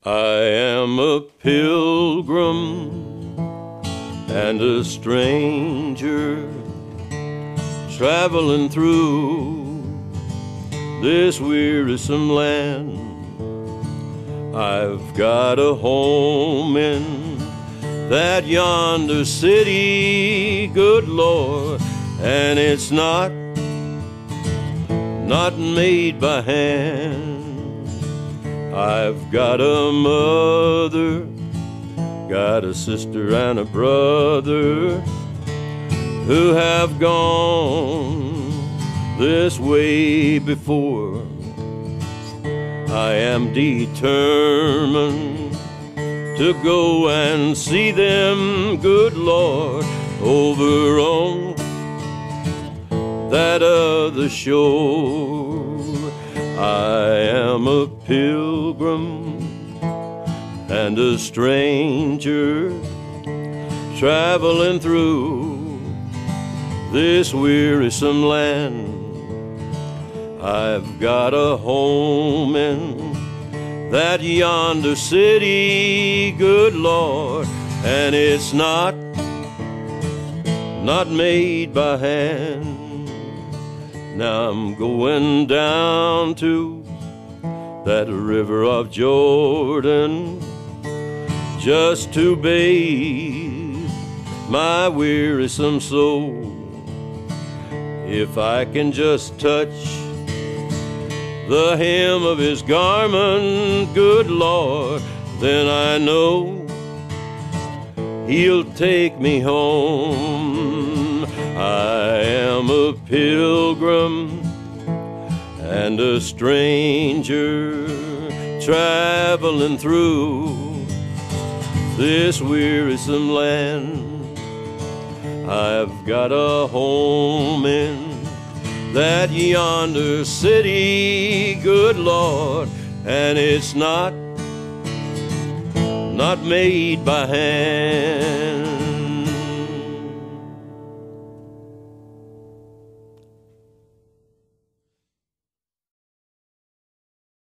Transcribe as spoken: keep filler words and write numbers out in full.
I am a pilgrim and a stranger, traveling through this wearisome land. I've got a home in that yonder city, good Lord, and it's not, not made by hand. I've got a mother, got a sister and a brother who have gone this way before. I am determined to go and see them, good Lord, over on that other shore. I am a pilgrim and a stranger, traveling through this wearisome land. I've got a home in that yonder city, good Lord, and it's not, not made by hand. Now I'm going down to that river of Jordan just to bathe my wearisome soul. If I can just touch the hem of his garment, good Lord, then I know he'll take me home. I am a pilgrim and a stranger, traveling through this wearisome land. I've got a home in that yonder city, good Lord, and it's not, not made by hand.